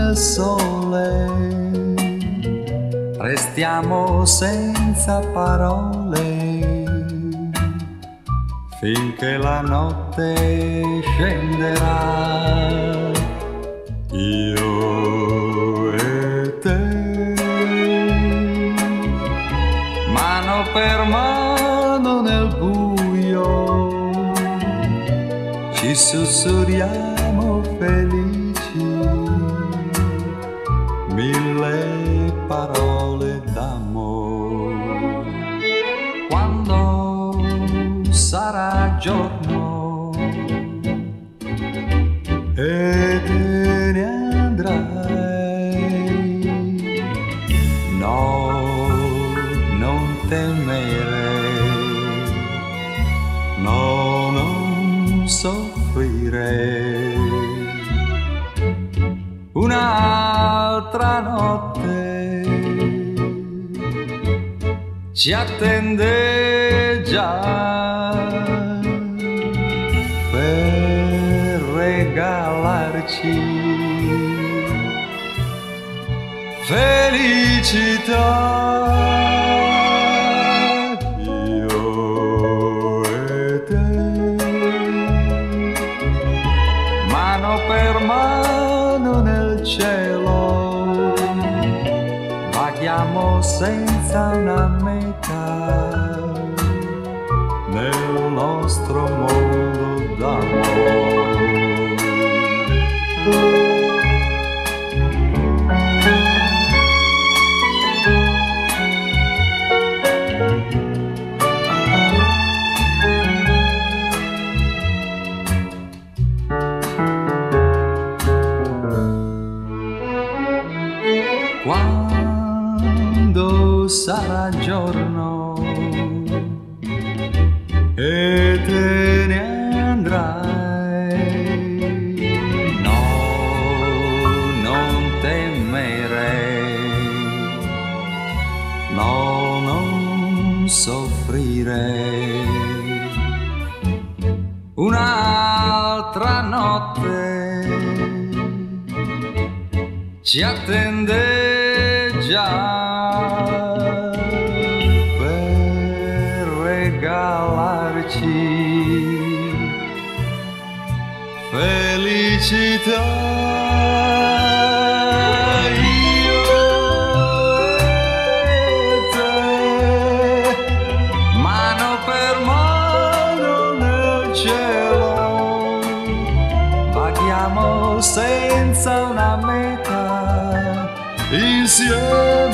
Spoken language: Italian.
nel sole, restiamo senza parole finché la notte scenderà. Io e te, mano per mano nel buio, ci sussurriamo felici, mille parole d'amore. Quando sarà giorno e te ne andrai, no, non temere, no, non soffrire. Un'altra notte ci attende già per regalarci felicità. Io e te, mano per mano nel cielo, vaghiamo senza una meta nel nostro mondo d'amore. Quando sarà giorno e te ne andrai, no, non temere, no, non soffrire. Un'altra notte ci attende già per regalarci felicità. Io e te, mano per mano nel cielo, vaghiamo senza una meta insieme.